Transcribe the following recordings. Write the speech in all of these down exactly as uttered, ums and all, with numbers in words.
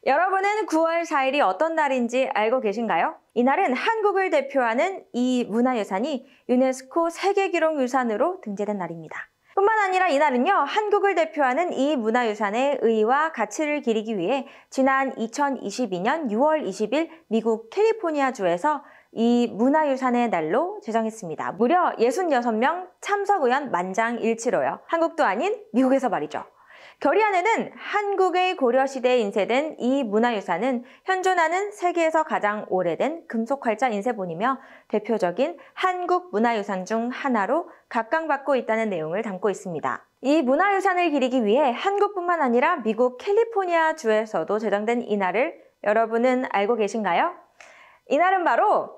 여러분은 구월 사일이 어떤 날인지 알고 계신가요? 이날은 한국을 대표하는 이 문화유산이 유네스코 세계기록유산으로 등재된 날입니다. 뿐만 아니라 이날은요, 한국을 대표하는 이 문화유산의 의의와 가치를 기리기 위해 지난 이천이십이년 유월 이십일 미국 캘리포니아주에서 이 문화유산의 날로 제정했습니다. 무려 육십육 명 참석 의원 만장일치로요. 한국도 아닌 미국에서 말이죠. 결의안에는 한국의 고려시대에 인쇄된 이 문화유산은 현존하는 세계에서 가장 오래된 금속활자 인쇄본이며 대표적인 한국 문화유산 중 하나로 각광받고 있다는 내용을 담고 있습니다. 이 문화유산을 기리기 위해 한국뿐만 아니라 미국 캘리포니아주에서도 제정된 이날을 여러분은 알고 계신가요? 이날은 바로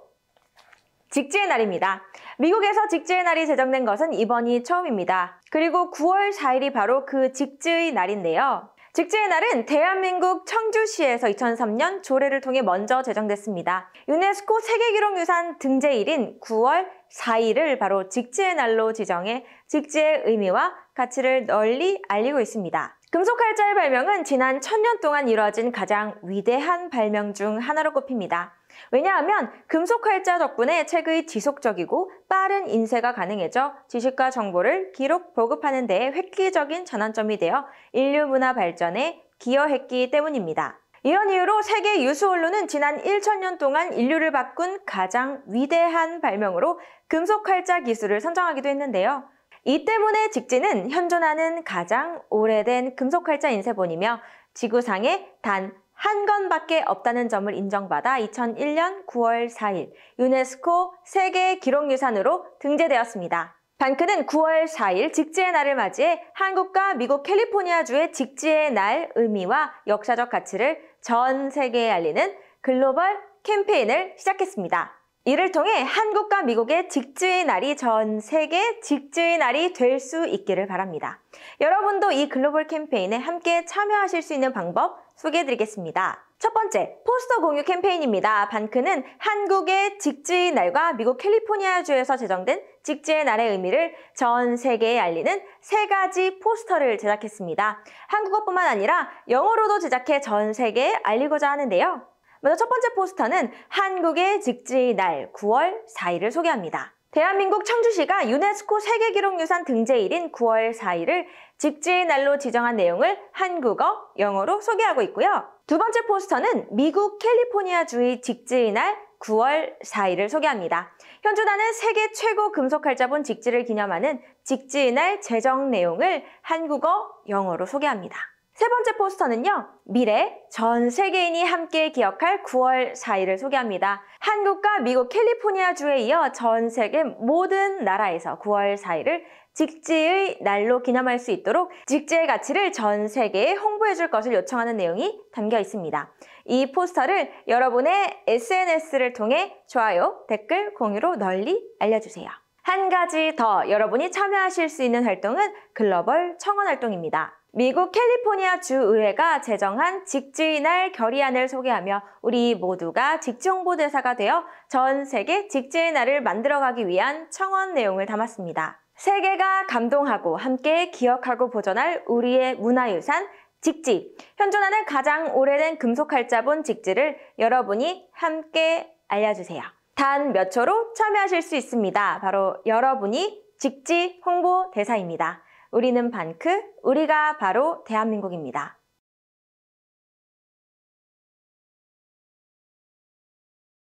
직지의 날입니다. 미국에서 직지의 날이 제정된 것은 이번이 처음입니다. 그리고 구월 사일이 바로 그 직지의 날인데요. 직지의 날은 대한민국 청주시에서 이천삼년 조례를 통해 먼저 제정됐습니다. 유네스코 세계기록유산 등재일인 구월 사일을 바로 직지의 날로 지정해 직지의 의미와 가치를 널리 알리고 있습니다. 금속활자의 발명은 지난 천년 동안 이루어진 가장 위대한 발명 중 하나로 꼽힙니다. 왜냐하면 금속활자 덕분에 책의 지속적이고 빠른 인쇄가 가능해져 지식과 정보를 기록, 보급하는 데에 획기적인 전환점이 되어 인류 문화 발전에 기여했기 때문입니다. 이런 이유로 세계 유수 언론은 지난 천년 동안 인류를 바꾼 가장 위대한 발명으로 금속활자 기술을 선정하기도 했는데요. 이 때문에 직지는 현존하는 가장 오래된 금속활자 인쇄본이며 지구상에 단 한 건밖에 없다는 점을 인정받아 이천일년 구월 사일 유네스코 세계기록유산으로 등재되었습니다. 반크는 구월 사일 직지의 날을 맞이해 한국과 미국 캘리포니아주의 직지의 날 의미와 역사적 가치를 전 세계에 알리는 글로벌 캠페인을 시작했습니다. 이를 통해 한국과 미국의 직지의 날이 전 세계 직지의 날이 될 수 있기를 바랍니다. 여러분도 이 글로벌 캠페인에 함께 참여하실 수 있는 방법 소개해드리겠습니다. 첫 번째, 포스터 공유 캠페인입니다. 반크는 한국의 직지의 날과 미국 캘리포니아주에서 제정된 직지의 날의 의미를 전 세계에 알리는 세 가지 포스터를 제작했습니다. 한국어뿐만 아니라 영어로도 제작해 전 세계에 알리고자 하는데요. 먼저 첫 번째 포스터는 한국의 직지의 날 구월 사일을 소개합니다. 대한민국 청주시가 유네스코 세계기록유산 등재일인 구월 사일을 직지의 날로 지정한 내용을 한국어, 영어로 소개하고 있고요. 두 번째 포스터는 미국 캘리포니아주의 직지의 날 구월 사일을 소개합니다. 현존하는 세계 최고 금속활자본 직지를 기념하는 직지의 날 제정 내용을 한국어, 영어로 소개합니다. 세 번째 포스터는요, 미래 전 세계인이 함께 기억할 구월 사일을 소개합니다. 한국과 미국 캘리포니아주에 이어 전 세계 모든 나라에서 구월 사일을 직지의 날로 기념할 수 있도록 직지의 가치를 전 세계에 홍보해 줄 것을 요청하는 내용이 담겨 있습니다. 이 포스터를 여러분의 에스엔에스를 통해 좋아요, 댓글, 공유로 널리 알려주세요. 한 가지 더 여러분이 참여하실 수 있는 활동은 글로벌 청원 활동입니다. 미국 캘리포니아 주의회가 제정한 직지의 날 결의안을 소개하며 우리 모두가 직지 홍보대사가 되어 전 세계 직지의 날을 만들어가기 위한 청원 내용을 담았습니다. 세계가 감동하고 함께 기억하고 보존할 우리의 문화유산 직지, 현존하는 가장 오래된 금속활자본 직지를 여러분이 함께 알려주세요. 단 몇 초로 참여하실 수 있습니다. 바로 여러분이 직지 홍보대사입니다. 우리는 반크, 우리가 바로 대한민국입니다.